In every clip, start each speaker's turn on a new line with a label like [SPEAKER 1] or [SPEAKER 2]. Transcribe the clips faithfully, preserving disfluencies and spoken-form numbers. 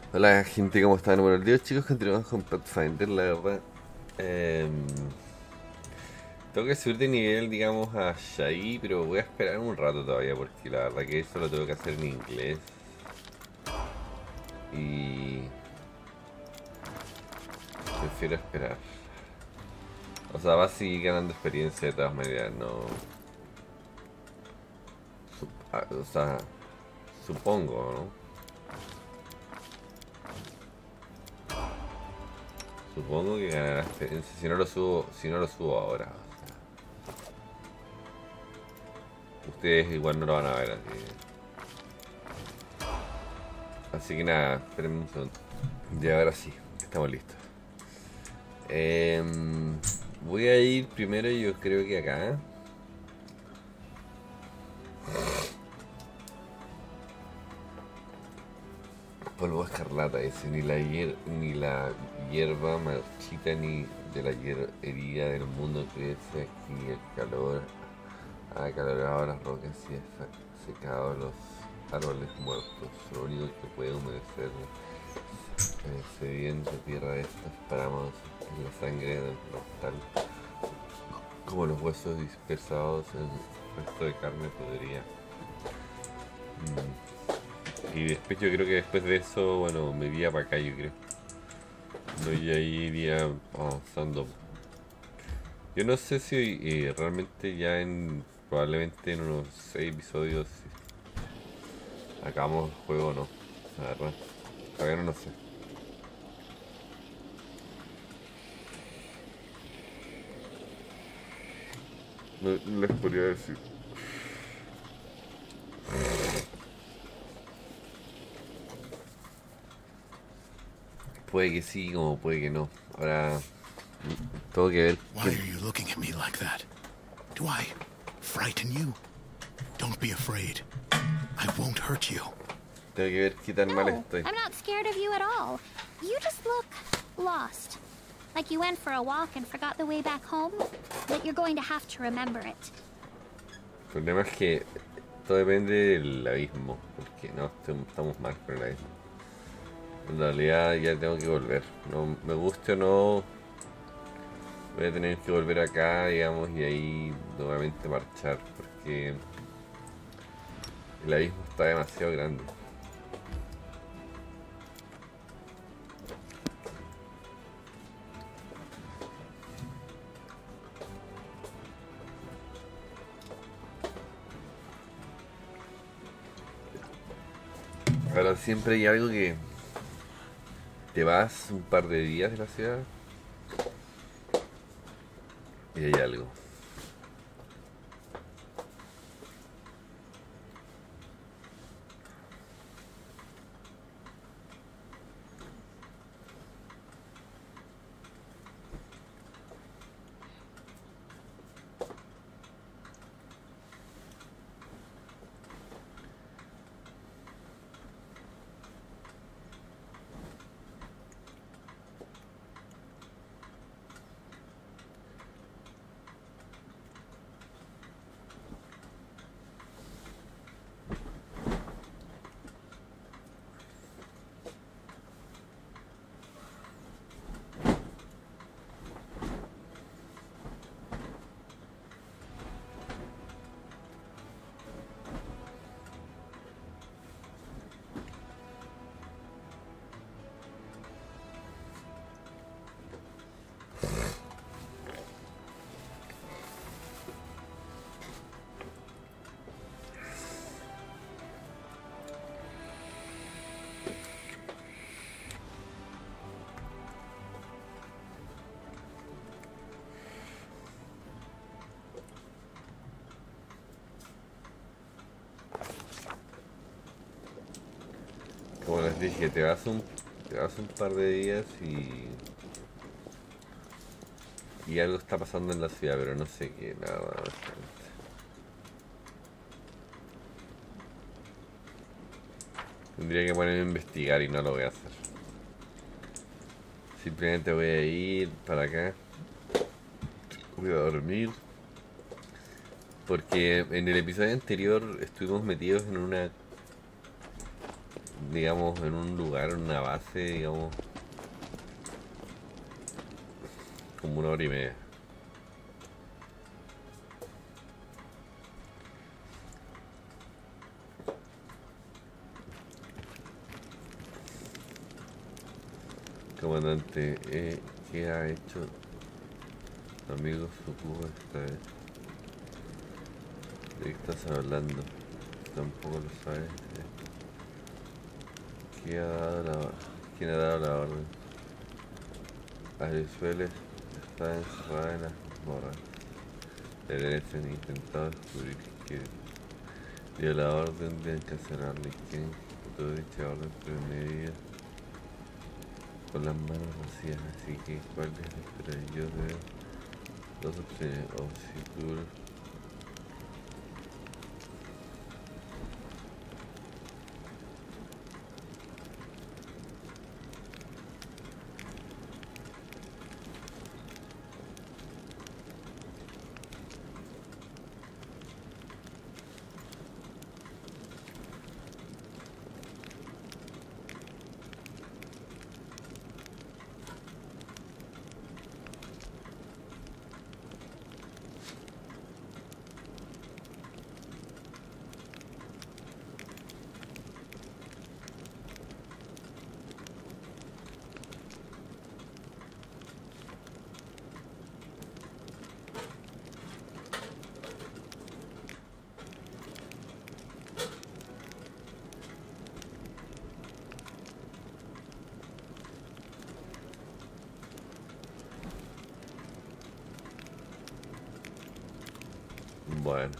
[SPEAKER 1] Hola gente, ¿cómo están? Bueno, el día de hoy, chicos, continuamos con Pathfinder, la verdad. Em, Tengo que subir de nivel, digamos, a Shai, pero voy a esperar un rato todavía, porque la verdad que eso lo tengo que hacer en inglés. Y prefiero esperar. O sea, va a seguir ganando experiencia de todas maneras, no... sup- ah, O sea, supongo, ¿no? Supongo que ganará experiencia, si no lo subo, si no lo subo ahora. Ustedes igual no lo van a ver, así Así que nada, espérenme un segundo. Y ahora sí, estamos listos. Em, Voy a ir primero, yo creo que acá. Polvo escarlata, ese, ni la, hier- ni la hierba marchita ni de la hier- herida del mundo crece aquí. El calor ha acalorado las rocas y ha sa- secado los árboles muertos. Lo único que puede humedecer el sedienta tierra de estos páramos es la sangre del mortal, como los huesos dispersados en el resto de carne podría. Mm. Y después yo creo que después de eso, bueno, me iría para acá, yo creo. No, y ahí iría avanzando. Yo no sé si eh, realmente ya en, probablemente en unos seis episodios acabamos el juego o no. La verdad, todavía no lo sé. No, no les podría decir. Puede que sí, como puede que no. Ahora, tengo que ver
[SPEAKER 2] Why
[SPEAKER 1] qué,
[SPEAKER 2] are you looking at me like that? Do I frighten you? Don't be afraid. I won't hurt you.
[SPEAKER 1] tengo que ver qué tan mal
[SPEAKER 3] No,
[SPEAKER 1] estoy.
[SPEAKER 3] I'm not scared of you at all. You just look lost. Like you went for a walk and forgot the way back home. That you're going to have to remember it.
[SPEAKER 1] El problema es que todo depende del abismo, porque no estamos mal con el abismo. En realidad ya tengo que volver. No me guste o no, voy a tener que volver acá, digamos, y ahí nuevamente marchar, porque el abismo está demasiado grande. Ahora siempre hay algo que te vas un par de días de la ciudad y hay algo. Como les dije, te vas un, te vas un par de días y, y algo está pasando en la ciudad, pero no sé qué, nada más. Tendría que ponerme a investigar y no lo voy a hacer. Simplemente voy a ir para acá, voy a dormir. Porque en el episodio anterior estuvimos metidos en una digamos, en un lugar, en una base, digamos, como una hora y media. Comandante, eh, ¿qué ha hecho tu amigo Sukuba esta vez? ¿De qué estás hablando? Tampoco lo sabes. eh. ¿Qué ha dado la, ¿Quién ha dado la orden? Arizueles está encerrada en las mazmorras. Deberían intentado descubrir que dio la orden de encarcelarle. ¿Quién ejecutó dicha orden prevenida? Con las manos vacías, así que ¿cuál es el yo veo dos opciones? O si tú bueno.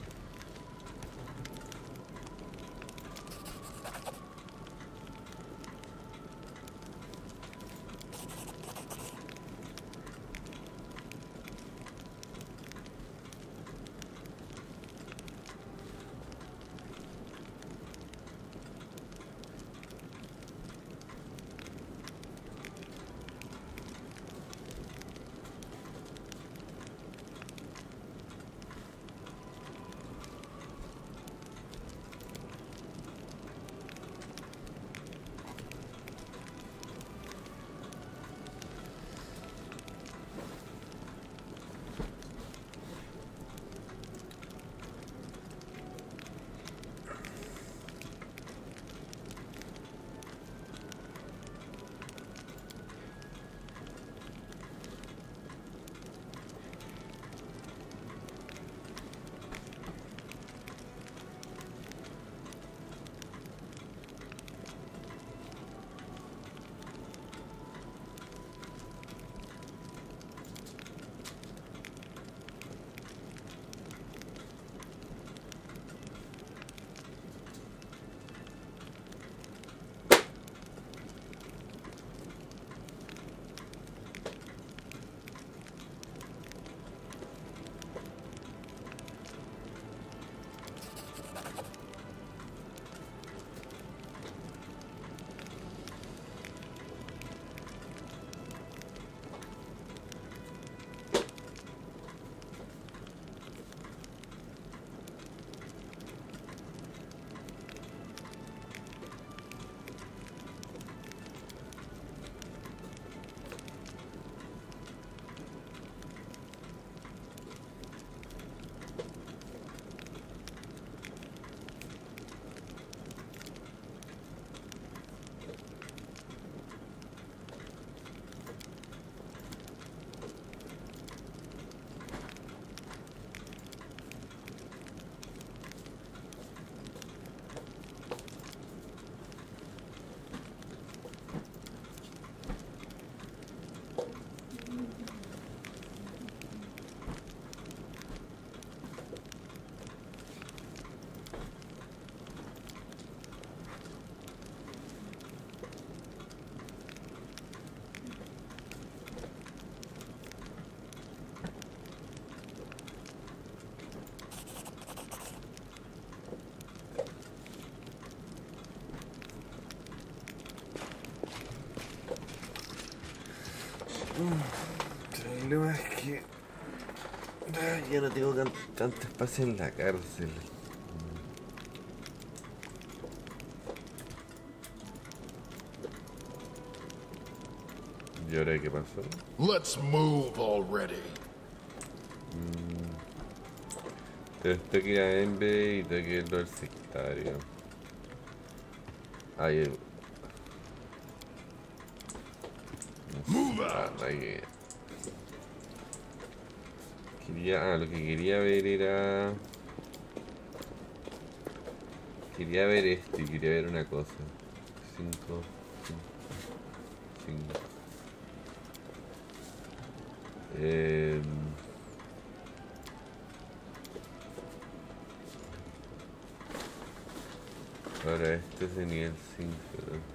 [SPEAKER 1] El problema es que ah, ya no tengo tan- tanto espacio en la cárcel. ¿Y ahora qué pasó?
[SPEAKER 4] Let's move already.
[SPEAKER 1] Mm. Pero esto que ir a Embe y tengo que irlo al sectario. Ahí.
[SPEAKER 4] Move
[SPEAKER 1] Ah,
[SPEAKER 4] out.
[SPEAKER 1] ahí. Quería, ah, lo que quería ver era... Quería ver esto y quería ver una cosa. Cinco, cinco, cinco. Eh... Ahora este es de nivel cinco, ¿no?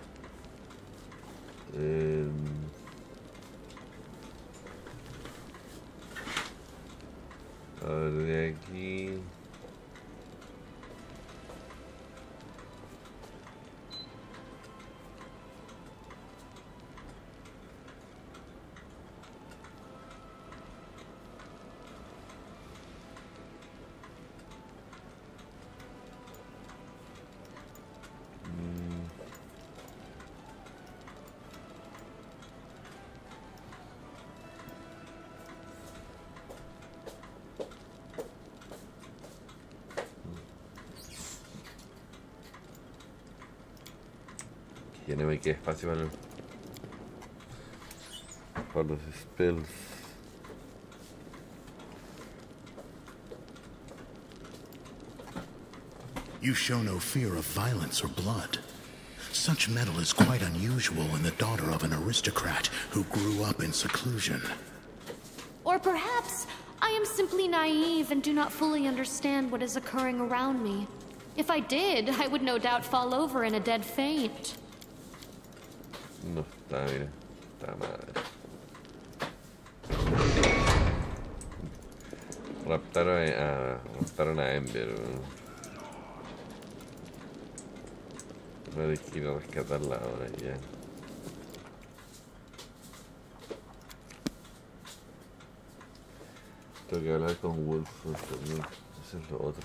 [SPEAKER 1] Eh... Ahora de aquí... Ya no me queda espacio para, el- para los spells.
[SPEAKER 2] You show no fear of violence or blood. Such mettle is quite unusual in the daughter of an aristocrat who grew up in seclusion.
[SPEAKER 5] Or perhaps I am simply naive and do not fully understand what is occurring around me. If I did, I would no doubt fall over in a dead faint.
[SPEAKER 1] No está, mira. Está madre. Raptaron a, raptaron a Ember. No hay que ir a rescatarla ahora ya. Tengo que hablar con Wolford también. Eso es lo otro.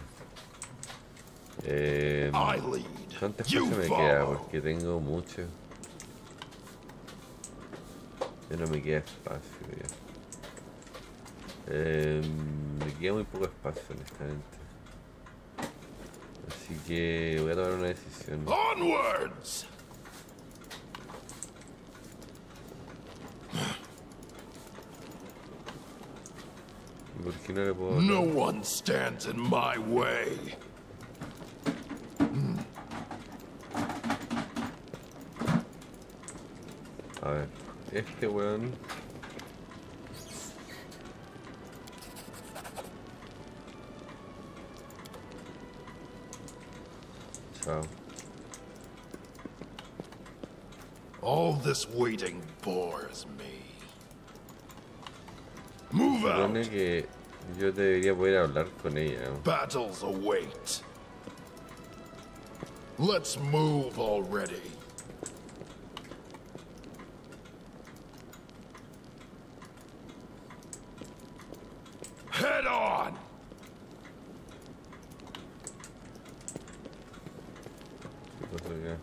[SPEAKER 1] Eh,
[SPEAKER 4] I lead.
[SPEAKER 1] ¿Cuánto
[SPEAKER 4] You
[SPEAKER 1] espacio me queda?
[SPEAKER 4] follow.
[SPEAKER 1] Porque tengo mucho. Ya no me queda espacio ya. Eh, me queda muy poco espacio, honestamente. Así que voy a tomar una decisión.
[SPEAKER 4] Onwards!
[SPEAKER 1] ¿Y por qué no le puedo
[SPEAKER 4] No
[SPEAKER 1] hablar?
[SPEAKER 4] one stands in my way.
[SPEAKER 1] A ver, este weón. Chao.
[SPEAKER 4] All this waiting bores me. Move
[SPEAKER 1] Supone
[SPEAKER 4] out.
[SPEAKER 1] que yo debería poder hablar con ella, ¿no?
[SPEAKER 4] Battles await. Let's move already. Head on!
[SPEAKER 1] ¿Qué pasa acá?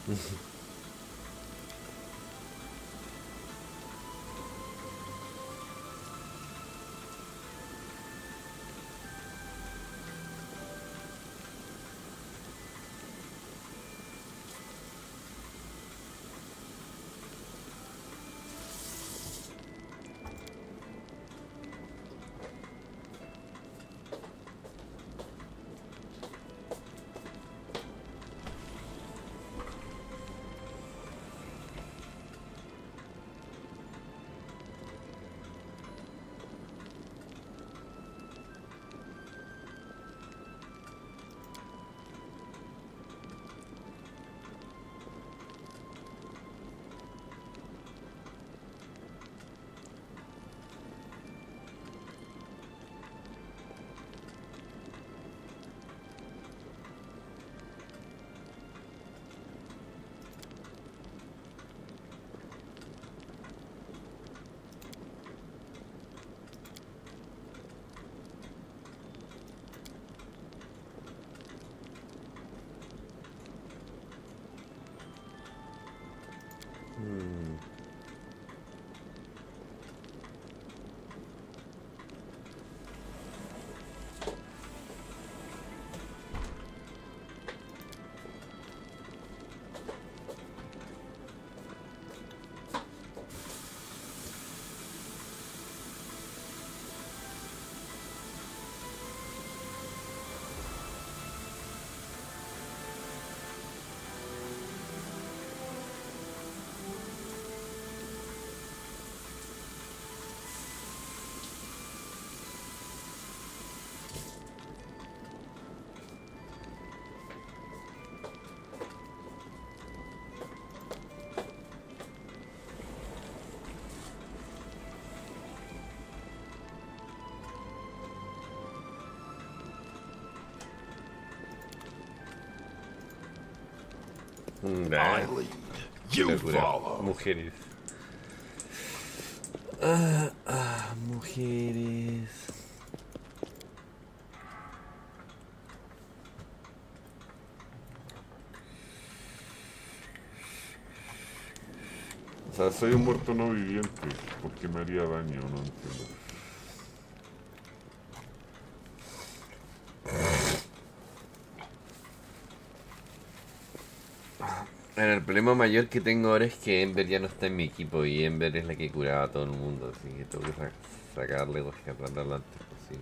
[SPEAKER 4] I lead. You follow.
[SPEAKER 1] Mujeres. Ah, ah, mujeres.
[SPEAKER 6] O sea, soy un muerto no viviente. ¿Por qué me haría daño? No entiendo.
[SPEAKER 1] Bueno, el problema mayor que tengo ahora es que Ember ya no está en mi equipo y Ember es la que curaba a todo el mundo, así que tengo que sa sacarle y rescatarla lo antes posible.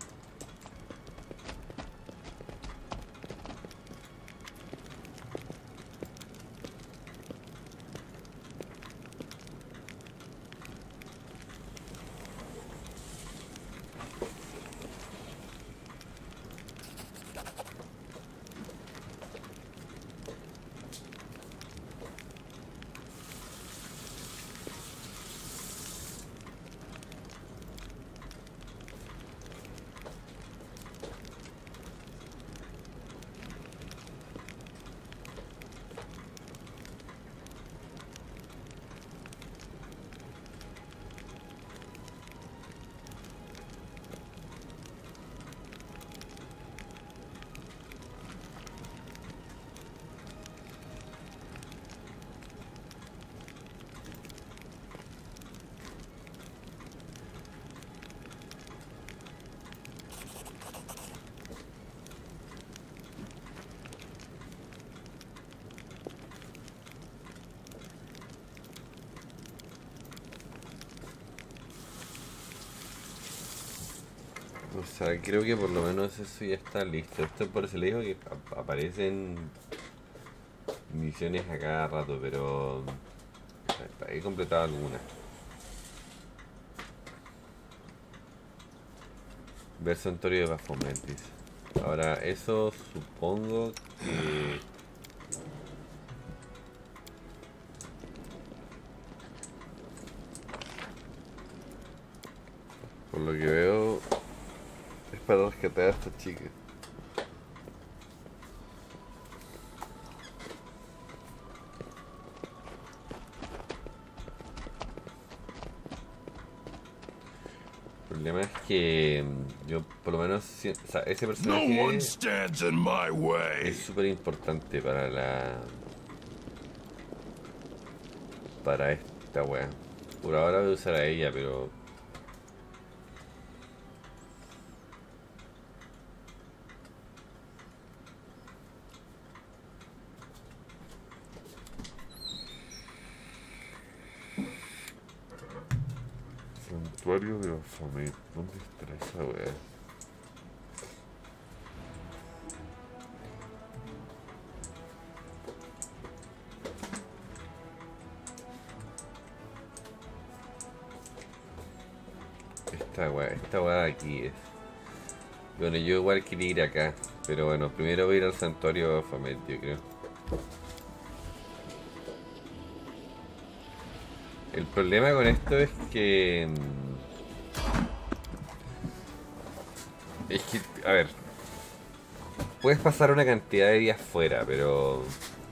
[SPEAKER 1] O sea, creo que por lo menos eso ya está listo. Esto por eso le digo que ap aparecen misiones a cada rato, pero he completado algunas. Ver Santuario de Baphomet, dice. Ahora, eso supongo que... por lo que veo... es para rescatar a esta chica. El problema es que yo por lo menos, o sea, ese personaje
[SPEAKER 4] No one stands in my way.
[SPEAKER 1] es súper importante para la para esta wea. Por ahora voy a usar a ella, pero...
[SPEAKER 6] Santuario de Baphomet. ¿Dónde estará esa wea?
[SPEAKER 1] Esta weá, esta weá de aquí es. Bueno, yo igual quería ir acá, pero bueno, primero voy a ir al santuario de Baphomet, yo creo. El problema con esto es que... Es que, a ver... Puedes pasar una cantidad de días fuera, pero...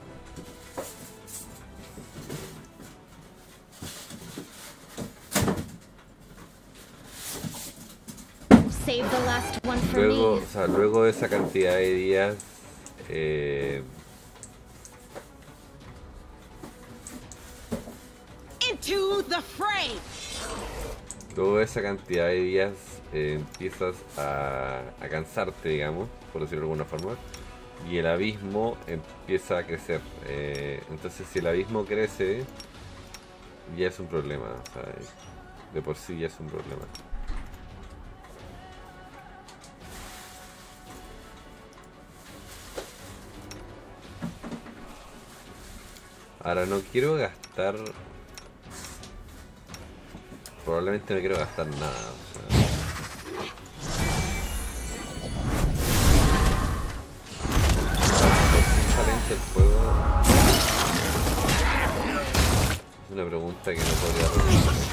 [SPEAKER 5] Save the last one for
[SPEAKER 1] Luego,
[SPEAKER 5] me.
[SPEAKER 1] o sea, luego de esa cantidad de días... Eh...
[SPEAKER 7] Into the fray.
[SPEAKER 1] Luego de esa cantidad de días eh, empiezas a, a cansarte, digamos, por decirlo de alguna forma, y el abismo empieza a crecer. Eh, entonces, si el abismo crece, ya es un problema, o sea, de por sí ya es un problema. Ahora no quiero gastar... Probablemente no quiero gastar nada, o sea. ¿Sale el fuego? Es una pregunta que no podría responder.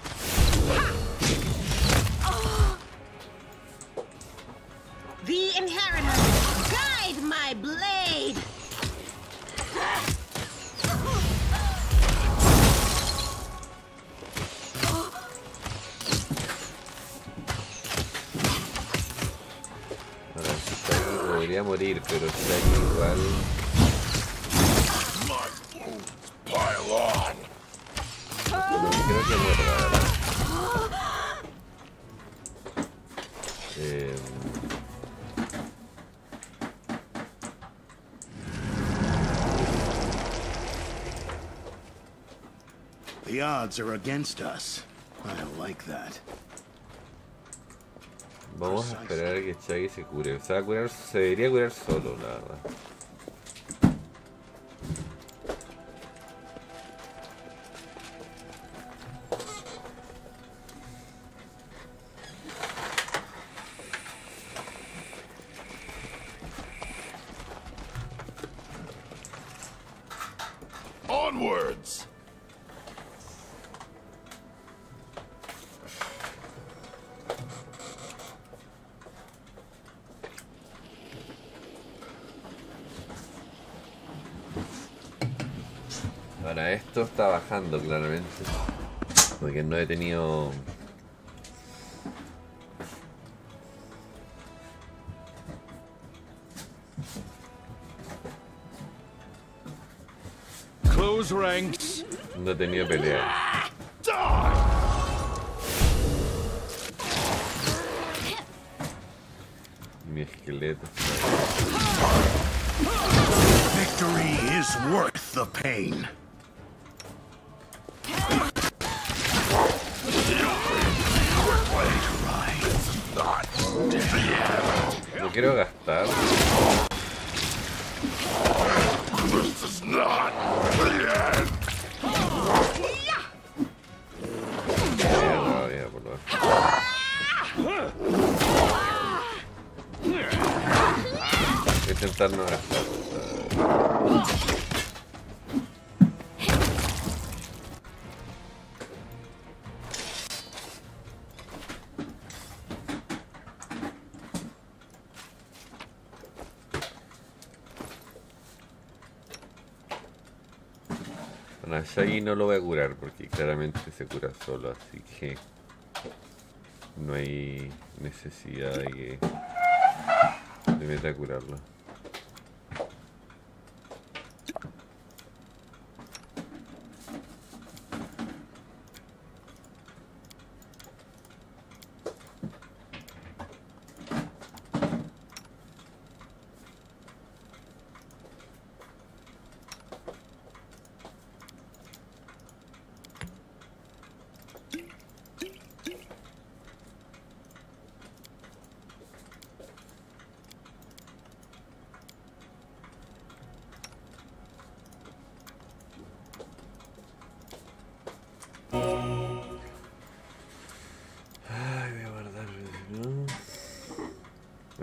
[SPEAKER 7] The inheritor, guide my blade.
[SPEAKER 1] Podría morir, pero está aquí igual. No creo que muera, la verdad. Eh...
[SPEAKER 2] The odds are against us. I don't like that.
[SPEAKER 1] Vamos a esperar a que Shaggy se cure. Se va a curar, se debería curar solo, la verdad.
[SPEAKER 4] Onwards.
[SPEAKER 1] Ahora esto está bajando claramente, porque no he tenido...
[SPEAKER 4] Close ranks.
[SPEAKER 1] No he tenido pelea. Mi esqueleto está...
[SPEAKER 2] Victory is worth the pain.
[SPEAKER 1] No quiero gastar.
[SPEAKER 4] This is not the end.
[SPEAKER 1] Mierda, mierda, por favor. Voy a intentar no gastar. Bueno, a Shaggy no lo voy a curar porque claramente se cura solo, así que no hay necesidad de que me meta a curarlo.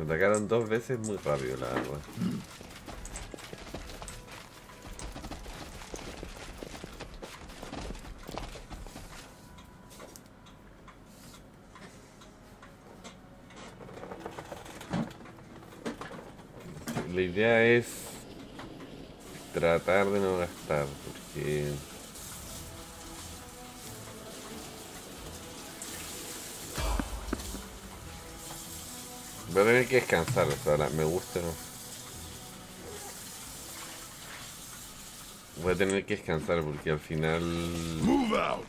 [SPEAKER 1] atacaron dos veces muy rápido, la verdad. La idea es tratar de no gastar, porque voy a tener que descansar, o sea, la- me gusta o no. Voy a tener que descansar porque al final
[SPEAKER 4] Move out!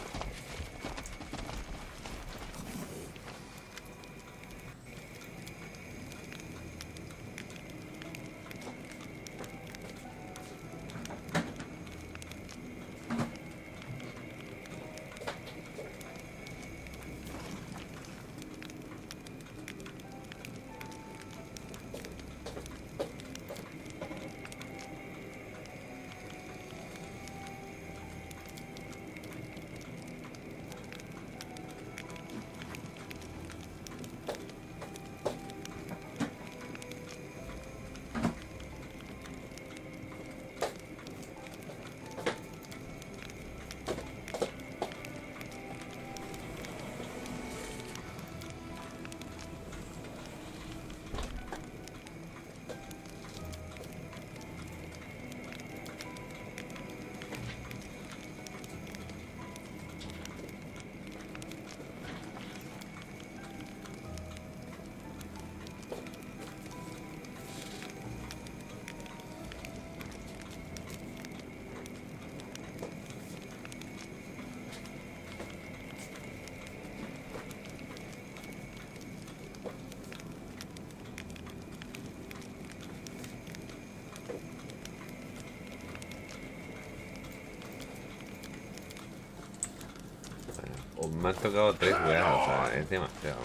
[SPEAKER 1] o me han tocado tres weas, o sea, es demasiado.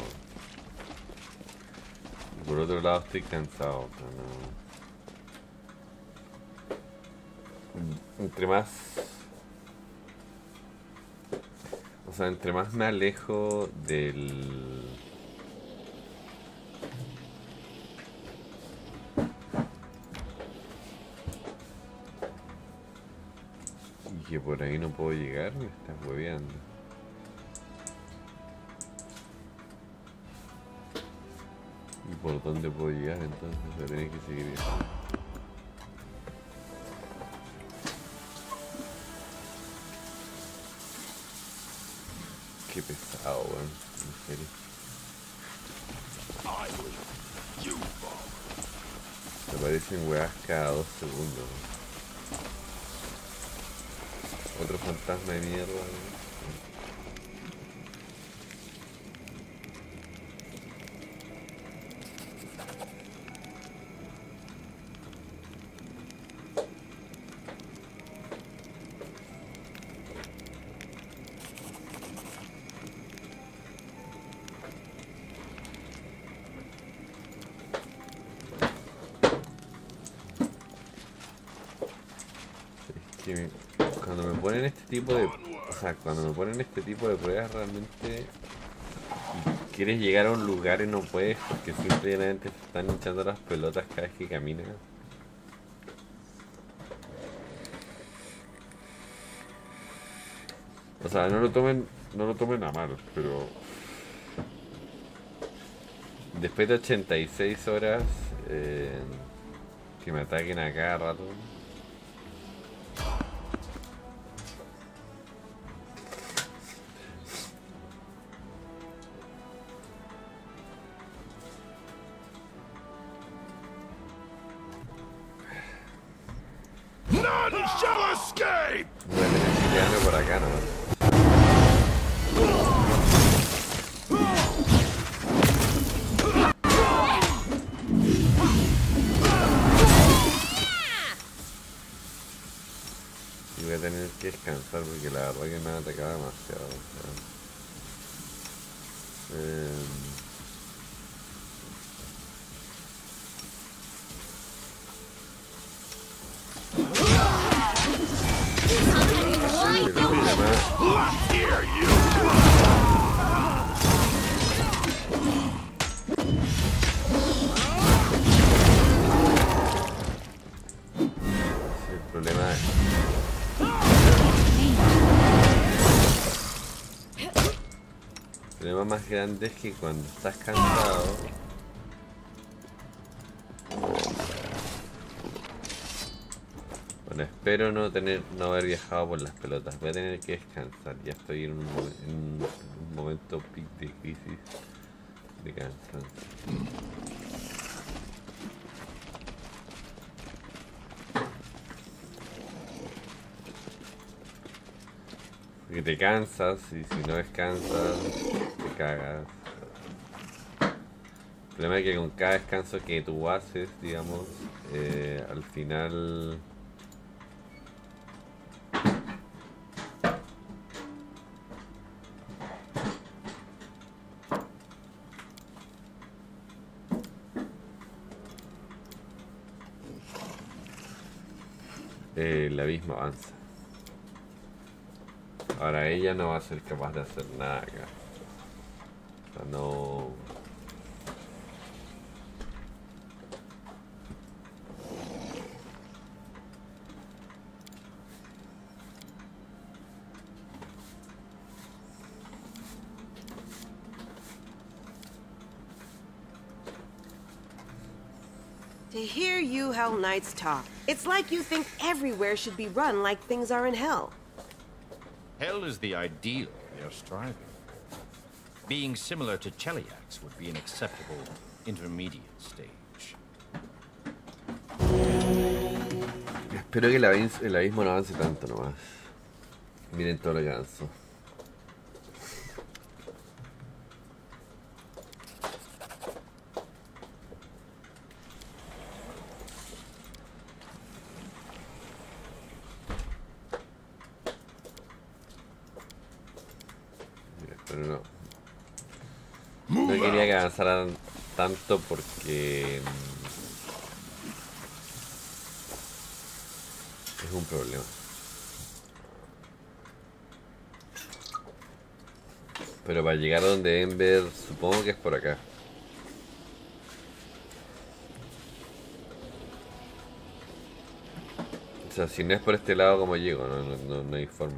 [SPEAKER 1] Y por otro lado estoy cansado, o sea, no. Entre más, o sea, entre más me alejo del y que por ahí no puedo llegar, me estás hueveando. ¿Y por dónde puedo llegar entonces? Voy a tener que seguir eso. Qué pesado, weón. En serio. Me aparecen weas cada dos segundos. Otro fantasma de mierda, weón. Que me- cuando me ponen este tipo de, o sea, cuando me ponen este tipo de pruebas realmente y quieres llegar a un lugar y no puedes porque simplemente te están hinchando las pelotas cada vez que caminas. O sea, no lo tomen, no lo tomen a mal, pero después de ochenta y seis horas eh, que me ataquen a cada rato.
[SPEAKER 4] None shall escape!
[SPEAKER 1] Voy a tener que quedarme por acá nomás. Y voy a tener que descansar porque la verdad que me han atacado demasiado. O sea. Eh, el problema
[SPEAKER 4] Here, you!
[SPEAKER 1] problema más grande es que cuando estás cansado, bueno, espero no tener no haber viajado por las pelotas. Voy a tener que descansar. Ya estoy en un, en un momento pic de crisis de cansancio. Porque te cansas y si no descansas te cagas. El problema es que con cada descanso que tú haces, digamos, eh, al final eh, el abismo avanza. Ahora ella no va a ser capaz de hacer nada acá. O sea, no...
[SPEAKER 7] To hear you Hell Knights talk, it's like you think everywhere should be run like things are in Hell.
[SPEAKER 8] Hell is the ideal we are striving for. Being similar to Cheliax would be an acceptable intermediate stage.
[SPEAKER 1] Espero que el abismo, el abismo no avance tanto nomás. Miren todo lo que avanzó. Pero no. No quería que avanzaran tanto porque es un problema. Pero para llegar donde Ember, supongo que es por acá. O sea, si no es por este lado, ¿cómo llego? No, no, no, no hay forma.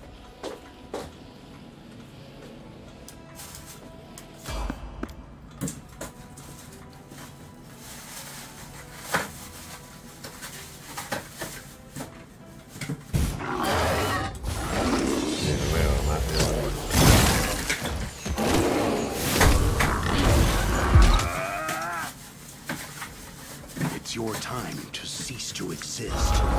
[SPEAKER 2] Your time to cease to exist.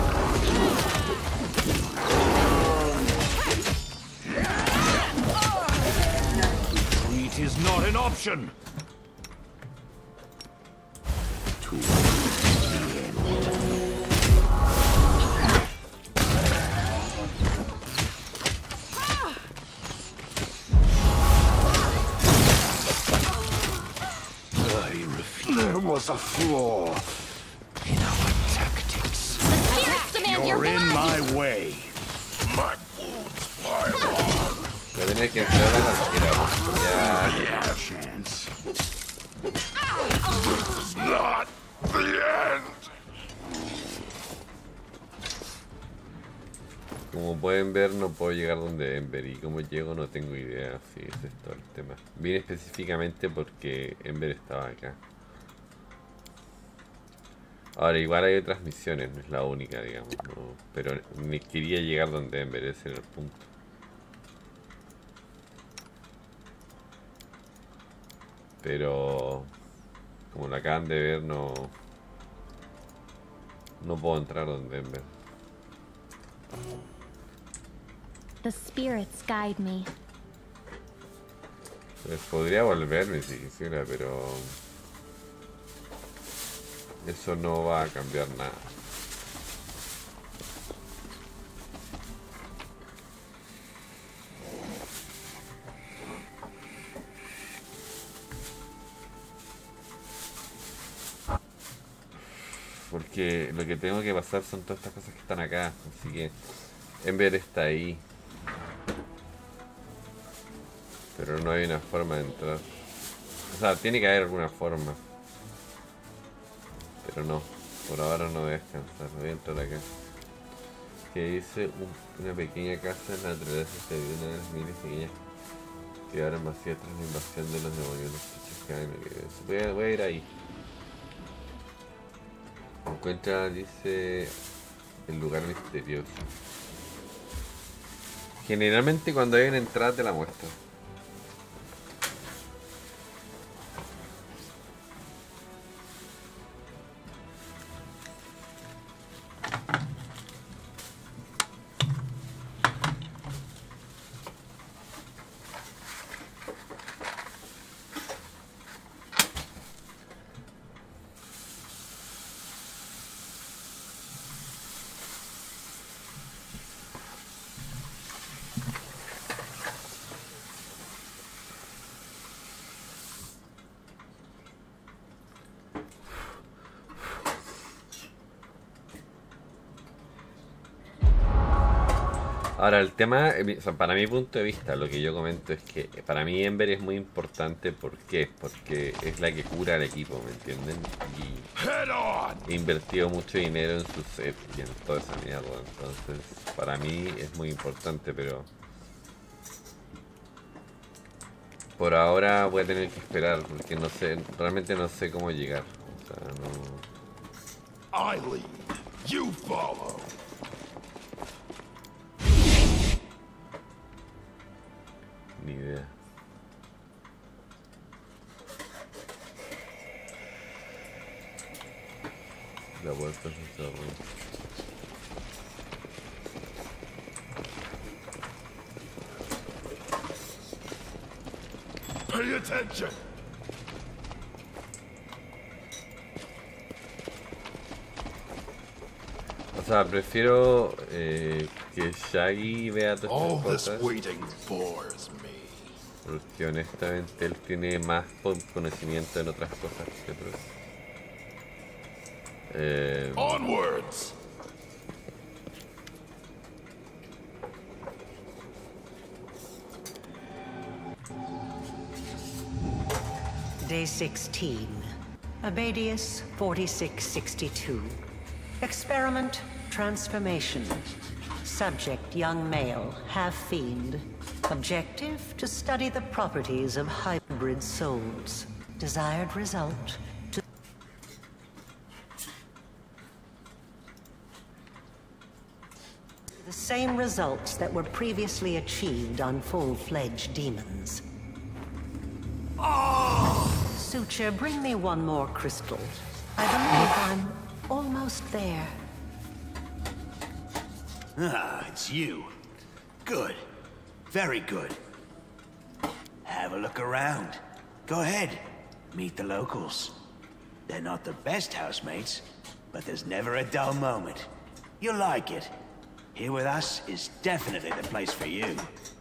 [SPEAKER 4] Retreat is not an option.
[SPEAKER 2] To the end.
[SPEAKER 4] I refuse. There was a flaw in our tactics.
[SPEAKER 2] You're in my way.
[SPEAKER 4] My wounds pile on.
[SPEAKER 1] Voy a tener que entrar a la tira.
[SPEAKER 2] Yeah. Chance.
[SPEAKER 4] This is not the end.
[SPEAKER 1] Como pueden ver, no puedo llegar donde Ember, y como llego no tengo idea. Sí, ese es todo el tema. Vine específicamente porque Ember estaba acá. Ahora, igual hay otras misiones, no es la única, digamos, ¿no? Pero me quería llegar donde Ember, ese era el punto. Pero como lo acaban de ver, no no puedo entrar donde Ember.
[SPEAKER 3] The spirits guide me.
[SPEAKER 1] Pues podría volverme si quisiera, pero eso no va a cambiar nada. Porque lo que tengo que pasar son todas estas cosas que están acá. Así que Ember está ahí. Pero no hay una forma de entrar. O sea, tiene que haber alguna forma. Pero no. Por ahora no voy a descansar. Voy a entrar acá. Que dice un, una pequeña casa en la naturaleza. Se ve una de las miles pequeñas activar masivas tras la invasión de los demonios. Los hechos que hay. Voy a, voy a ir ahí. Encuentra, dice, el lugar misterioso. Generalmente cuando hay una entrada te la muestro. Ahora, el tema, o sea, para mi punto de vista, lo que yo comento es que para mí Ember es muy importante. ¿Por qué? Porque es la que cura al equipo, ¿me entienden? Y he invertido mucho dinero en su set y en toda esa mierda. Entonces, para mí es muy importante, pero por ahora voy a tener que esperar, porque no sé, realmente no sé cómo llegar. O sea, no...
[SPEAKER 4] I lead, you follow.
[SPEAKER 1] Ni idea. La puerta se cerró.
[SPEAKER 4] Pay attention.
[SPEAKER 1] O sea, prefiero eh, que Shaggy vea todas
[SPEAKER 4] All
[SPEAKER 1] estas
[SPEAKER 4] this
[SPEAKER 1] cosas.
[SPEAKER 4] waiting bores me.
[SPEAKER 1] Porque honestamente él tiene más conocimiento en otras cosas que otros. Eh,
[SPEAKER 4] Onwards.
[SPEAKER 9] Day sixteen. Abadius forty-six sixty-two. Experiment transformation. Subject young male, half-fiend. Objective to study the properties of hybrid souls. Desired result to... The same results that were previously achieved on full-fledged demons.
[SPEAKER 4] Oh!
[SPEAKER 9] Suture, bring me one more crystal. I believe I'm almost there.
[SPEAKER 10] Ah, it's you. Good. Very good. Have a look around. Go ahead. Meet the locals. They're not the best housemates, but there's never a dull moment. You'll like it. Here with us is definitely the place for you.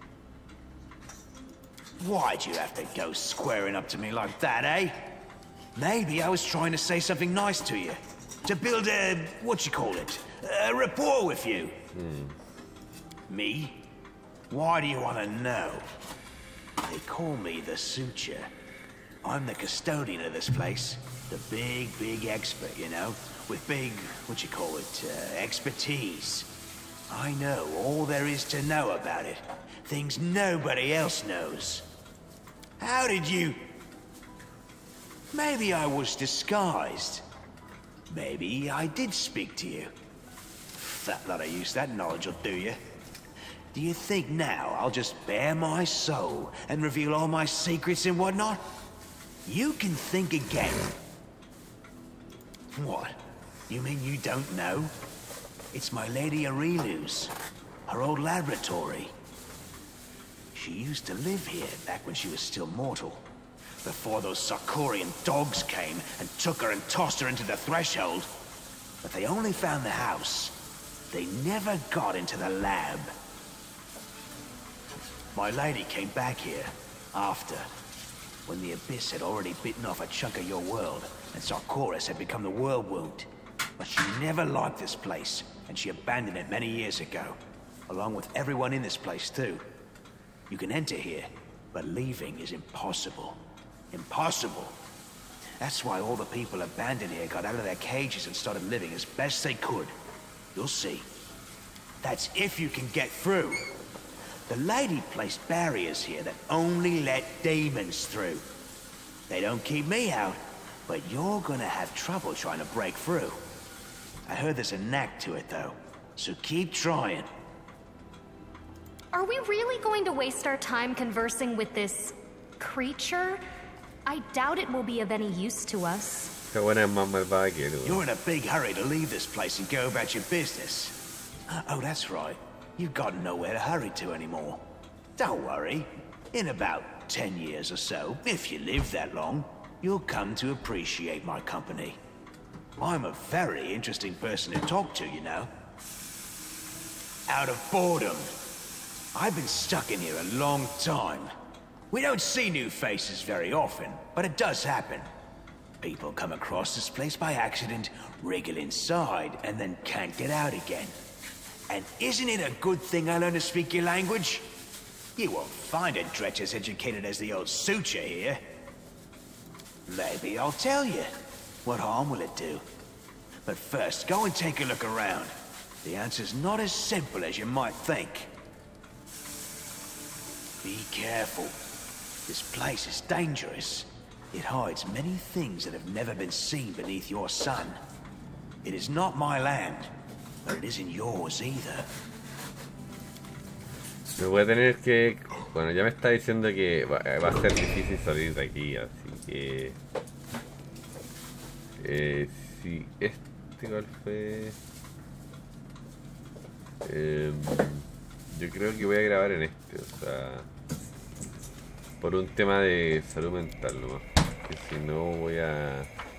[SPEAKER 10] Why'd you have to go squaring up to me like that, eh? Maybe I was trying to say something nice to you. To build a... what you call it? A rapport with you.
[SPEAKER 1] hmm.
[SPEAKER 10] Me? Why do you want to know? They call me the Suture. I'm the custodian of this place. The big, big expert, you know? With big, what you call it, uh, expertise. I know all there is to know about it. Things nobody else knows. How did you... Maybe I was disguised. Maybe I did speak to you. That lot of use that knowledge will do you. Do you think now I'll just bare my soul and reveal all my secrets and whatnot? You can think again. What? You mean you don't know? It's my Lady Aurelius. Her old laboratory. She used to live here back when she was still mortal. Before those Sarkorian dogs came and took her and tossed her into the threshold. But they only found the house. They never got into the lab. My lady came back here, after, when the Abyss had already bitten off a chunk of your world, and Sarkoris had become the world wound. But she never liked this place, and she abandoned it many years ago, along with everyone in this place too. You can enter here, but leaving is impossible. Impossible. That's why all the people abandoned here got out of their cages and started living as best they could. You'll see. That's if you can get through. The lady placed barriers here that only let demons through. They don't keep me out, but you're gonna have trouble trying to break through. I heard there's a knack to it, though, so keep trying.
[SPEAKER 5] Are we really going to waste our time conversing with this creature? I doubt it will be of any use to us.
[SPEAKER 10] You're in a big hurry to leave this place and go about your business. Uh, oh, that's right. You've got nowhere to hurry to anymore. Don't worry. In about ten years or so, if you live that long, you'll come to appreciate my company. I'm a very interesting person to talk to, you know. Out of boredom. I've been stuck in here a long time. We don't see new faces very often, but it does happen. People come across this place by accident, wriggle inside, and then can't get out again. And isn't it a good thing I learned to speak your language? You won't find a dretch as educated as the old suture here. Maybe I'll tell you. What harm will it do? But first, go and take a look around. The answer's not as simple as you might think. Be careful. This place is dangerous. It hides many things that have never been seen beneath your sun. It is not my land, but it isn't yours either.
[SPEAKER 1] Me voy a tener que... Bueno, ya me está diciendo que va, va a ser difícil salir de aquí, así que... Eh, si este igual fue... Eh, yo creo que voy a grabar en este, o sea... Por un tema de salud mental nomás, que si no voy a...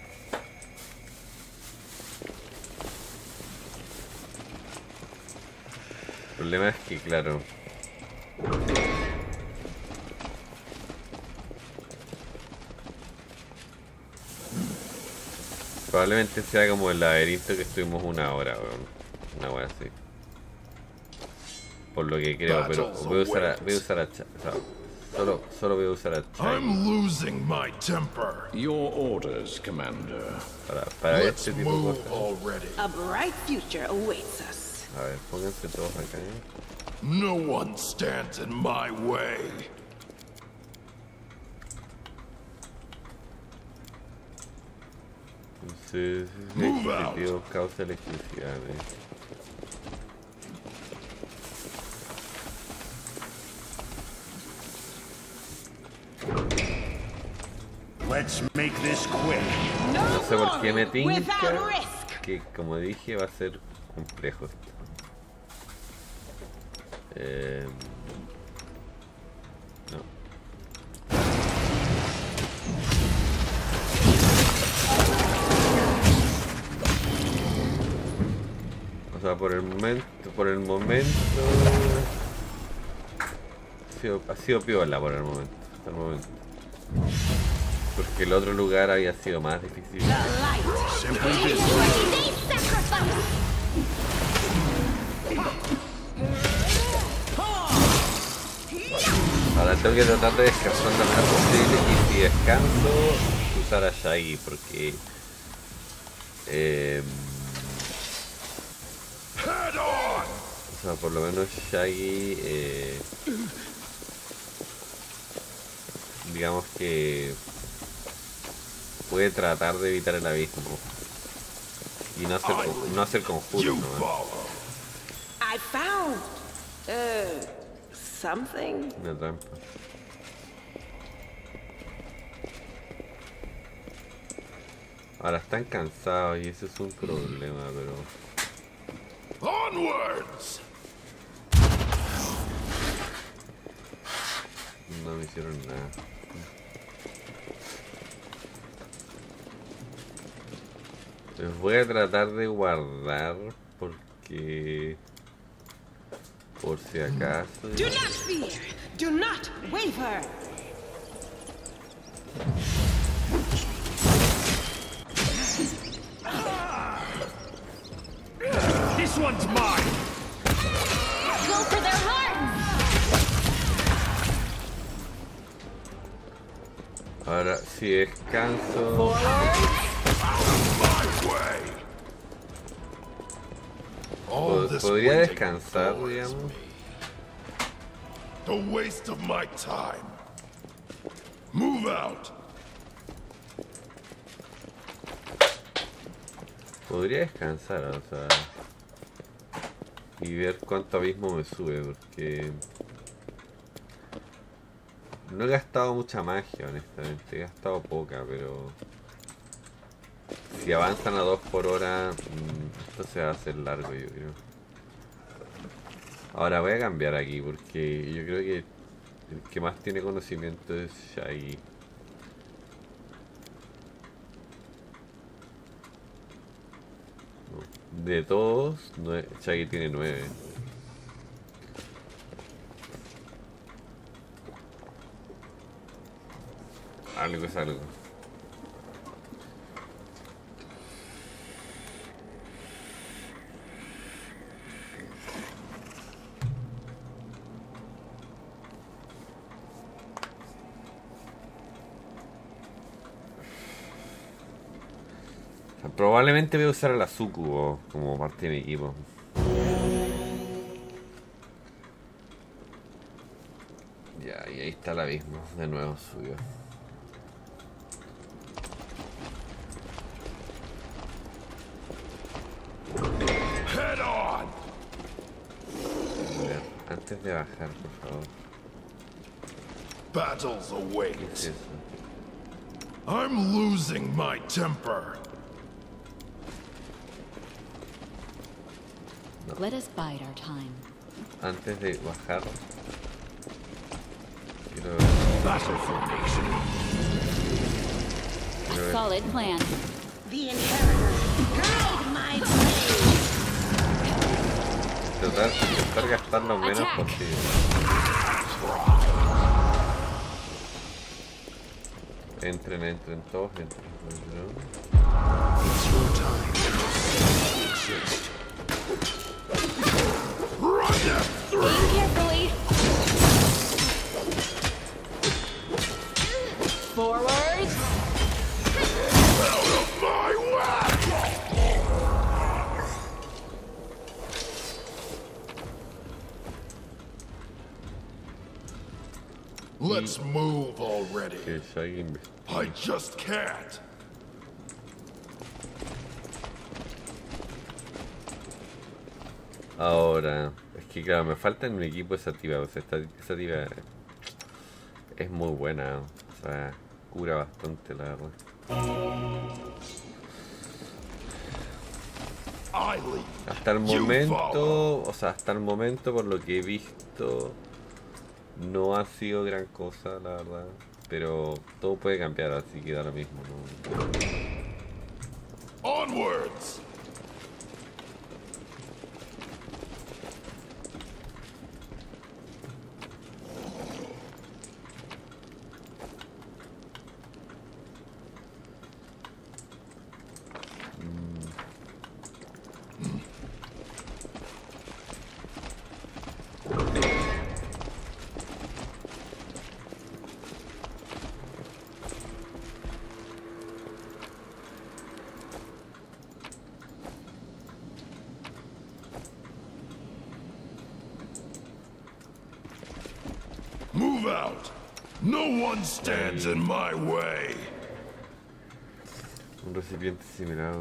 [SPEAKER 1] El problema es que, claro... Probablemente sea como el laberinto que estuvimos una hora, una hora así. Por lo que creo, pero voy a usar a, voy a usar a, o sea, solo, solo voy a usar a Chai.
[SPEAKER 4] I'm losing my temper.
[SPEAKER 11] Your orders, Commander.
[SPEAKER 1] Para, para este tipo de cosas.
[SPEAKER 7] Already. A bright future awaits us.
[SPEAKER 1] A ver, pónganse todos acá. ¿eh?
[SPEAKER 4] No one stands in my way.
[SPEAKER 1] Entonces, dispositivo causa electricidad. ¿eh?
[SPEAKER 10] Let's make this quick.
[SPEAKER 1] No sé por qué me tinca que, como dije, va a ser complejo esto. Eh, no. O sea, por el momento, por el momento ha sido, ha sido piola por el momento, hasta el momento. Porque el otro lugar había sido más difícil. Ahora tengo que tratar de descansar lo más posible y si descanso usar a Shaggy porque eh, o sea, por lo menos Shaggy eh, digamos que puede tratar de evitar el abismo y no hacer, no hacer conjuros, ¿no?
[SPEAKER 7] I found uh, something.
[SPEAKER 1] Una trampa. Ahora están cansados y eso es un problema, pero...
[SPEAKER 4] Onwards.
[SPEAKER 1] No me hicieron nada. Les voy a tratar de guardar porque... Por si acaso...
[SPEAKER 7] Do not fear. Do not waver.
[SPEAKER 4] This one's mine.
[SPEAKER 5] Go for their hearts.
[SPEAKER 1] Ahora, si descanso... Pod- podría descansar, digamos.
[SPEAKER 4] A waste of my time. Move out.
[SPEAKER 1] Podría descansar, o sea, y ver cuánto abismo me sube, porque no he gastado mucha magia, honestamente. He gastado poca, pero si avanzan a dos por hora, esto se va a hacer largo, yo creo. Ahora voy a cambiar aquí, porque yo creo que el que más tiene conocimiento es Shaggy. De todos, Shaggy tiene nueve. Algo es algo. Probablemente voy a usar a la Sucubo como parte de mi equipo. Ya, y ahí está el abismo, de nuevo subió.
[SPEAKER 4] Head on.
[SPEAKER 1] A ver, antes de bajar, por favor.
[SPEAKER 4] Battles await.
[SPEAKER 1] ¿Qué es eso?
[SPEAKER 4] I'm losing my temper.
[SPEAKER 1] No.
[SPEAKER 12] Let us bide our time.
[SPEAKER 1] Antes de bajar, quiero
[SPEAKER 4] Battle formation.
[SPEAKER 1] quiero ver.
[SPEAKER 12] Solid plan.
[SPEAKER 9] The inheritors guide my way.
[SPEAKER 1] Tratar, intentar gastar lo menos
[SPEAKER 12] Attack.
[SPEAKER 1] posible. Entren, entren todos, entren.
[SPEAKER 4] It's your time to exist. Run them through.
[SPEAKER 12] Aim carefully. Forwards.
[SPEAKER 4] Out of my way. Let's move already.
[SPEAKER 1] Que Shaggy
[SPEAKER 4] I just can't.
[SPEAKER 1] Ahora, es que claro, me falta en mi equipo esa tiba, o sea, esta, esa tiba es muy buena, o sea, cura bastante la verdad. Hasta el momento, o sea, hasta el momento por lo que he visto, no ha sido gran cosa, la verdad, pero todo puede cambiar, así que da lo mismo, ¿no?
[SPEAKER 4] Onwards. Move out. No one stands in my way.
[SPEAKER 1] Un recipiente similar.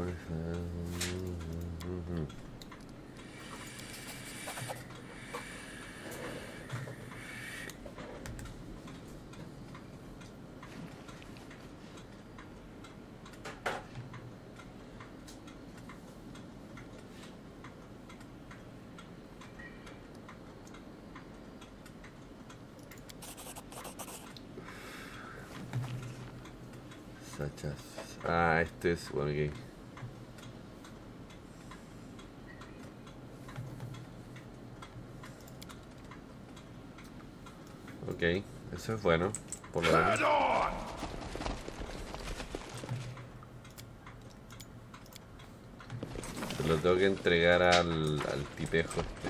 [SPEAKER 1] Sachas. Ah, este es bueno, ok. Ok, eso es bueno, por lo menos. Se lo tengo que entregar al, al tipejo este.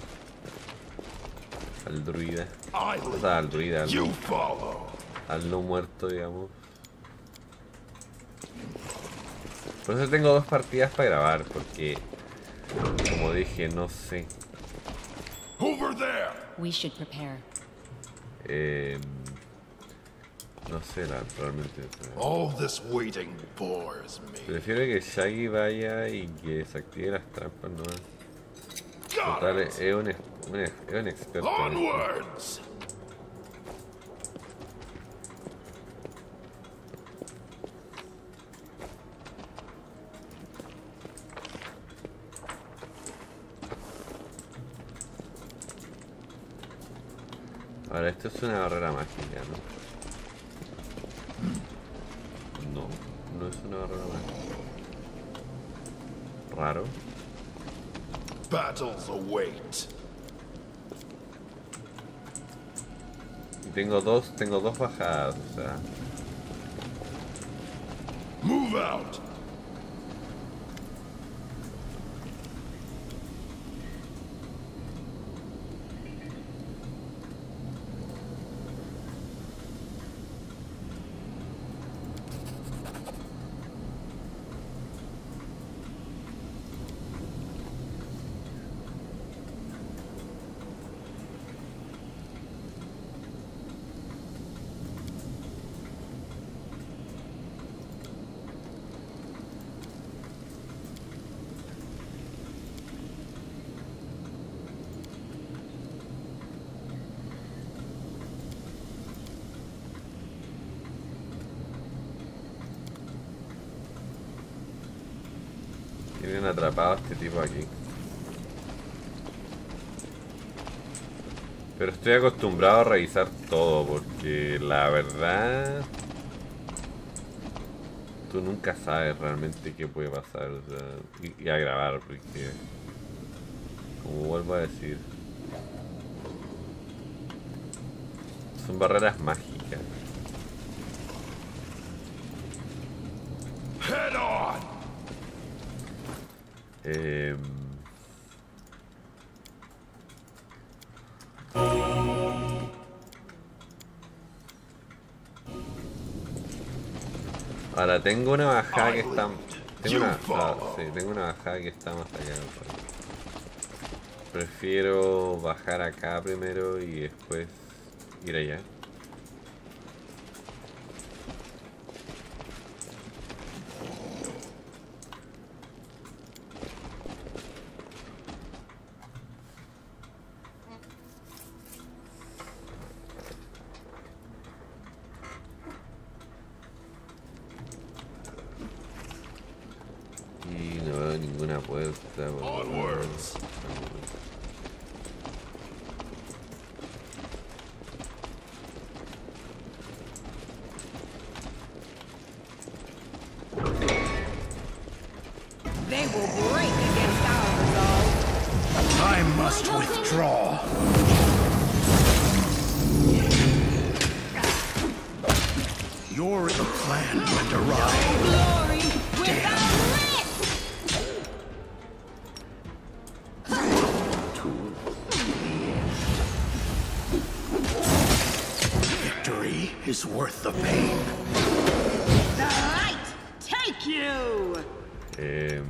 [SPEAKER 1] Al druida. O sea, al druida, al no, al no muerto, digamos. Por eso tengo dos partidas para grabar, porque como dije, no sé.
[SPEAKER 12] We should prepare.
[SPEAKER 1] Eh, no sé, la, realmente.
[SPEAKER 4] All this waiting bores me.
[SPEAKER 1] Prefiero que Shaggy vaya y que desactive las trampas, ¿no? Total, es un, un, es un experto.
[SPEAKER 4] Onwards!
[SPEAKER 1] Ahora, esto es una barrera mágica, ¿no? No, no es una barrera mágica. Raro.
[SPEAKER 4] Battles await.
[SPEAKER 1] Y tengo dos, tengo dos bajadas, o sea.
[SPEAKER 4] Move out.
[SPEAKER 1] Tienen atrapado a este tipo aquí. Pero estoy acostumbrado a revisar todo porque la verdad tú nunca sabes realmente qué puede pasar, o sea, y, y a grabar porque, como vuelvo a decir, son barreras mágicas.
[SPEAKER 4] Head on.
[SPEAKER 1] Eh, ahora tengo una bajada que está, tengo una, ah, sí, tengo una bajada que está más allá. Prefiero bajar acá primero y después ir allá. Puerta,
[SPEAKER 4] onwards.
[SPEAKER 7] They will break against our resolve.
[SPEAKER 2] I must withdraw. Your plan went awry.
[SPEAKER 7] Glory
[SPEAKER 2] Damn. Is worth the pain.
[SPEAKER 7] The light take you.
[SPEAKER 1] Um.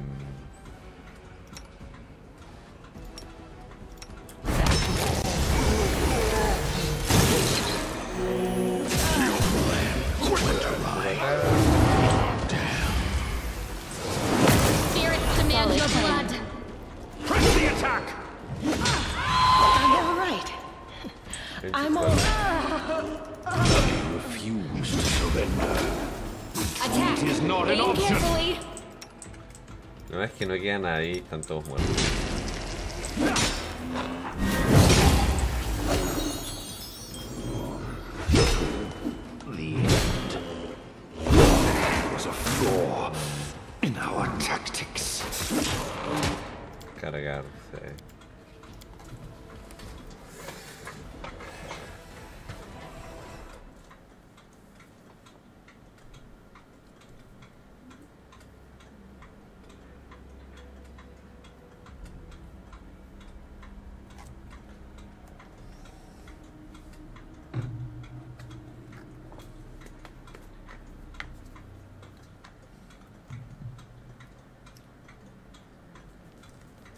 [SPEAKER 5] Spirits demand your blood.
[SPEAKER 10] Press the attack.
[SPEAKER 7] I'm all right. I'm all right.
[SPEAKER 10] Refuse to surrender.
[SPEAKER 5] Attack.
[SPEAKER 10] It is not an
[SPEAKER 5] Aim
[SPEAKER 10] option.
[SPEAKER 5] carefully.
[SPEAKER 1] No, es que no queda nadie, están todos muertos.
[SPEAKER 10] The end was a flaw in our tactics.
[SPEAKER 1] Cargarse.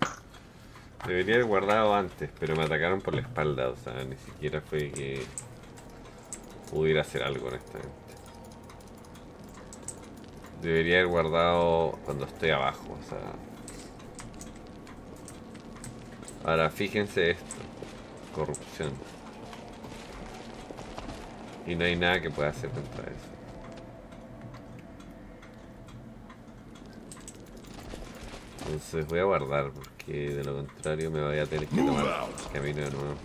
[SPEAKER 1] Debería haber guardado antes, pero me atacaron por la espalda, o sea, ni siquiera fue que pudiera hacer algo honestamente. Debería haber guardado cuando estoy abajo, o sea. Ahora fíjense esto. Corrupción. Y no hay nada que pueda hacer contra eso. Entonces voy a guardar porque de lo contrario me voy a tener que tomar el camino de nuevo.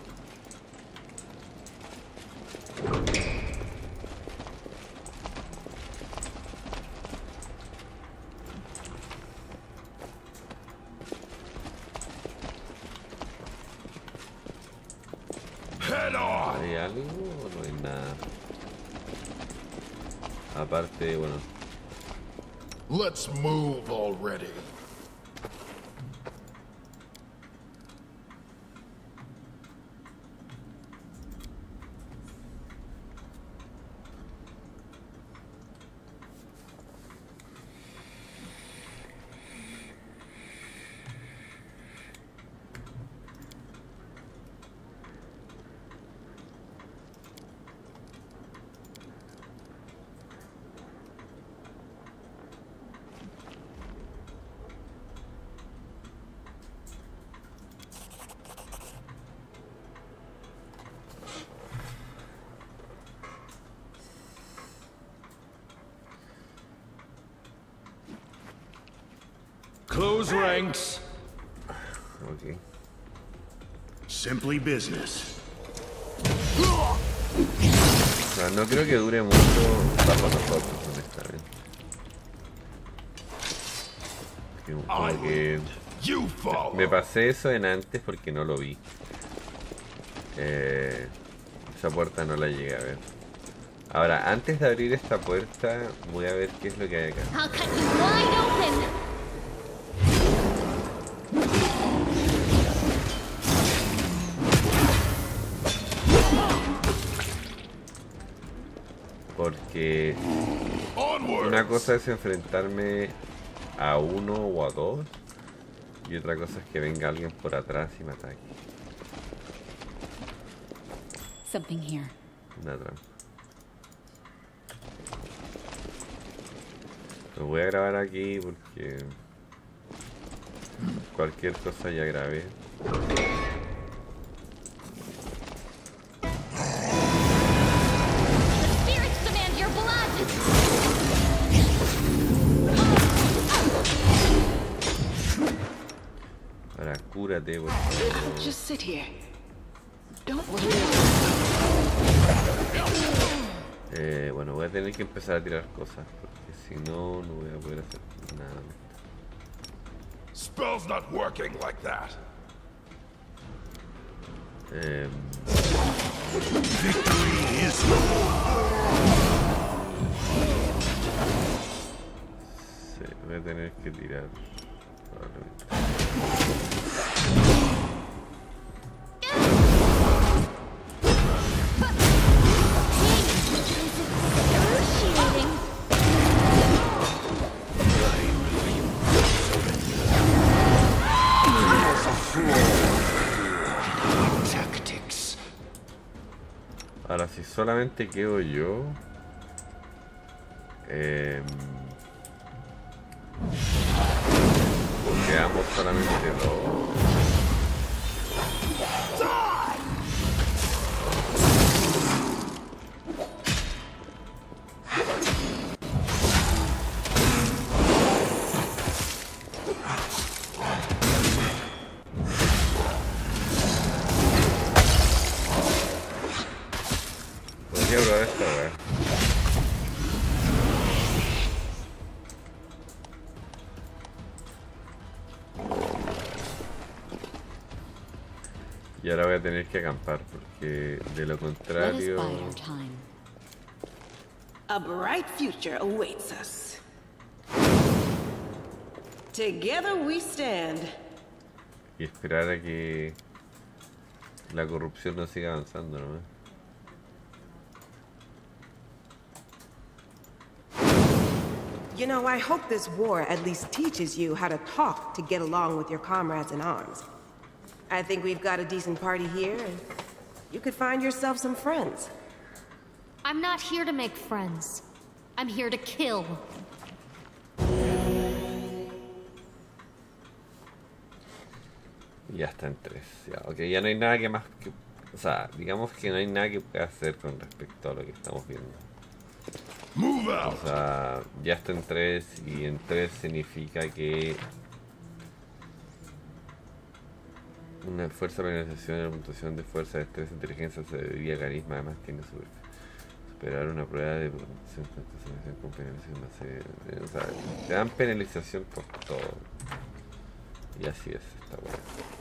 [SPEAKER 1] ¿Hay algo o no hay nada? Aparte, bueno.
[SPEAKER 4] Let's move already. Close ranks.
[SPEAKER 1] Okay.
[SPEAKER 2] Simply business.
[SPEAKER 1] O sea, no creo que dure mucho bajo nosotros, honestamente. Como que me pasé eso en antes porque no lo vi. Eh, esa puerta no la llegué a ver. Ahora, antes de abrir esta puerta, voy a ver qué es lo que hay acá. Porque una cosa es enfrentarme a uno o a dos y otra cosa es que venga alguien por atrás y me ataque.
[SPEAKER 12] Something here.
[SPEAKER 1] Una trampa. Lo voy a grabar aquí porque cualquier cosa ya grabé. Ahora cúrate, por favor.
[SPEAKER 12] Just sit here. Don't worry.
[SPEAKER 1] Eh, bueno, voy a tener que empezar a tirar cosas porque si no, no voy a poder hacer nada.
[SPEAKER 4] Spell's not working like that.
[SPEAKER 1] Eh,
[SPEAKER 2] Victory is
[SPEAKER 1] sí, voy a tener que tirar probablemente. Ahora si solamente quedo yo, eh, quedamos solamente dos. Podría probar esta weá. Y ahora voy a tener que acampar porque de lo contrario...
[SPEAKER 7] A bright future awaits us. Together we stand.
[SPEAKER 1] Y esperar a que la corrupción no siga avanzando, ¿no?
[SPEAKER 7] You know, I hope this war at least teaches you how to talk to get along with your comrades in arms. I think we've got a decent party here, and you could find yourself some friends.
[SPEAKER 5] I'm not here to make friends. I'm here to kill.
[SPEAKER 1] Ya está en tres. Ya, ok, ya no hay nada que más que... O sea, digamos que no hay nada que pueda hacer con respecto a lo que estamos viendo. O sea, ya está en tres y en tres significa que una fuerza de organización y la puntuación de fuerza, destreza, inteligencia, sabiduría, carisma, además tiene su superar una prueba de puntuación con penalización más severa. O sea, te dan penalización por todo. Y así es esta weá.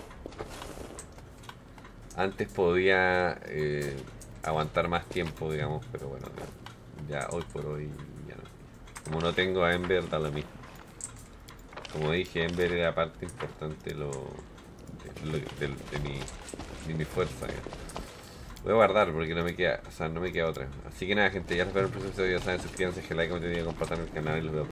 [SPEAKER 1] Antes podía eh, aguantar más tiempo, digamos, pero bueno, ya hoy por hoy ya no. Como no tengo a Ember, da lo mismo. Como dije, Ember era parte importante lo, de, lo, de, de, mi, de mi fuerza. Ya. Voy a guardar porque no me queda, o sea, no me queda otra. Así que nada, gente, ya los veo en el próximo episodio. Ya saben, suscríbanse, que like, comenten y compartan el canal y los veo.